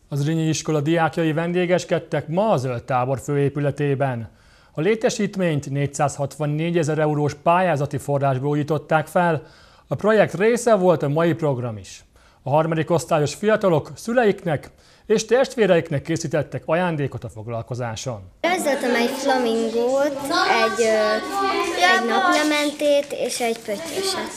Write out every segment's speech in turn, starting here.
Az Zrínyi iskola diákjai vendégeskedtek ma a Zöld Tábor főépületében. A létesítményt 464 000 eurós pályázati forrásból újították fel. A projekt része volt a mai program is. A harmadik osztályos fiatalok szüleiknek és testvéreiknek készítettek ajándékot a foglalkozáson. Rajzoltam egy flamingót, egy naplementét és egy pöttyöset.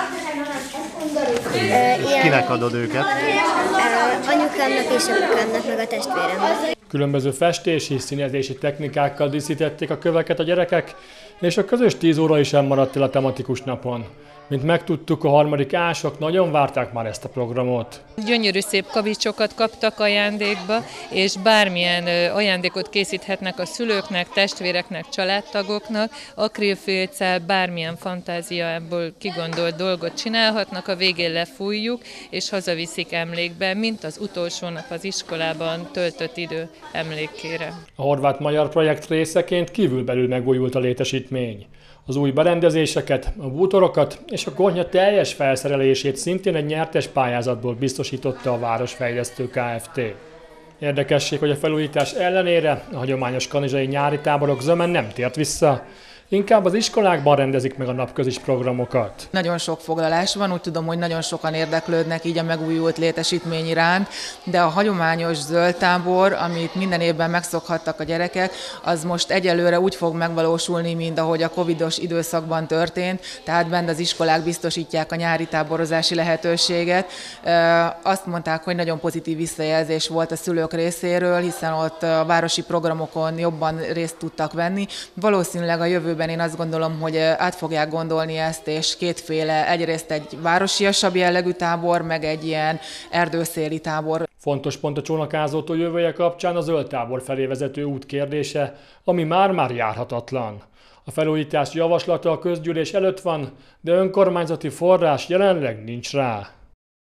Kinek adod őket? Anyukámnak és apukámnak, meg a testvéremnek. Különböző festési, színezési technikákkal díszítették a köveket a gyerekek, és a közös 10 óra is elmaradt el a tematikus napon. Mint megtudtuk, a harmadik ások nagyon várták már ezt a programot. Gyönyörű szép kavicsokat kaptak ajándékba, és bármilyen ajándékot készíthetnek a szülőknek, testvéreknek, családtagoknak, akrilfilccel, bármilyen fantáziából kigondolt dolgot csinálhatnak, a végén lefújjuk, és hazaviszik emlékbe, mint az utolsó nap az iskolában töltött idő emlékére. A horvát-magyar projekt részeként kívülbelül megújult a létesítmény. Az új berendezéseket, a bútorokat és a konyha teljes felszerelését szintén egy nyertes pályázatból biztosította a Városfejlesztő Kft. Érdekesség, hogy a felújítás ellenére a hagyományos kanizsai nyári táborok zöme nem tért vissza, inkább az iskolákban rendezik meg a napközis programokat. Nagyon sok foglalás van, úgy tudom, hogy nagyon sokan érdeklődnek így a megújult létesítmény iránt, de a hagyományos zöld tábor, amit minden évben megszokhattak a gyerekek, az most egyelőre úgy fog megvalósulni, mint ahogy a covidos időszakban történt, tehát bent az iskolák biztosítják a nyári táborozási lehetőséget. Azt mondták, hogy nagyon pozitív visszajelzés volt a szülők részéről, hiszen ott a városi programokon jobban részt tudtak venni. Valószínűleg a jövőben én azt gondolom, hogy át fogják gondolni ezt, és kétféle, egyrészt egy városiasabb jellegű tábor, meg egy ilyen erdőszéli tábor. Fontos pont a Csónakázótó jövője kapcsán a Zöld Tábor felé vezető út kérdése, ami már járhatatlan. A felújítás javaslata a közgyűlés előtt van, de önkormányzati forrás jelenleg nincs rá.